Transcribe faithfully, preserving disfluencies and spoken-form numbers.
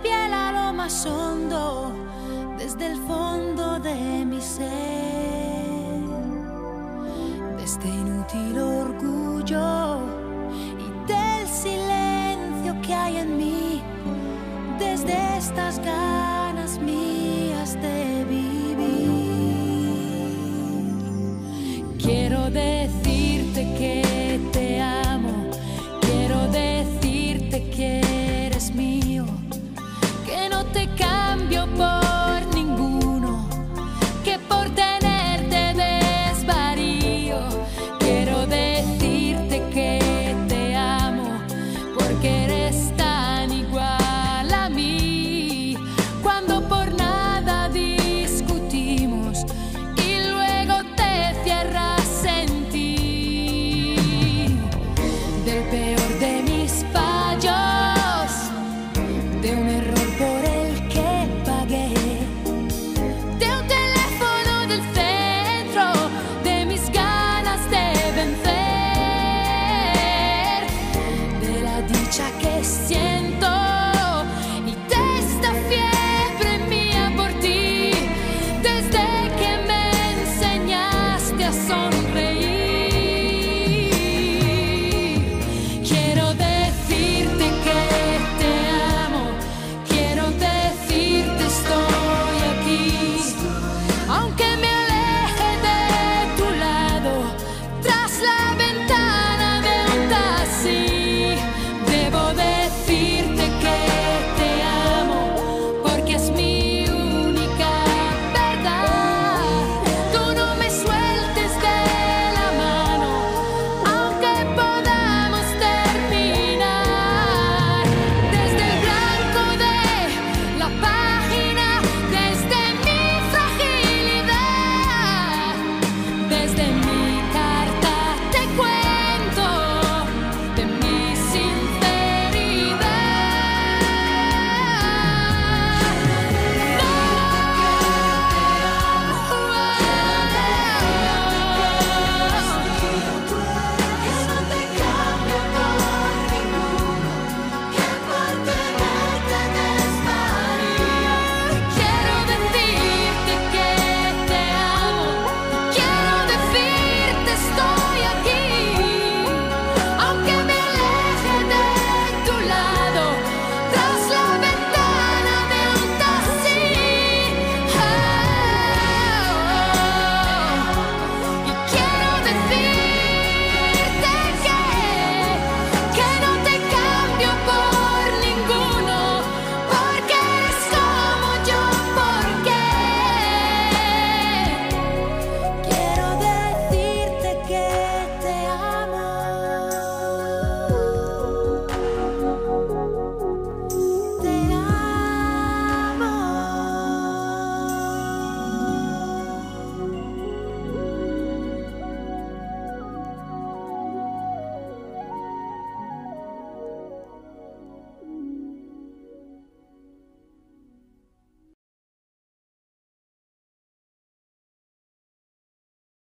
piel a lo más hondo, desde el fondo de mi ser, de este inútil orgullo y del silencio que hay en mí, desde estas ganas mías de vivir. Quiero decirte que te amo, quiero decirte que eres mío, que no te cambio por ninguno, que por tenerte desvarío. Quiero decirte que te amo, porque eres tan igual a mí. Cuando por nada discutimos y luego te cierras en ti, del peor de mis fallos, de un error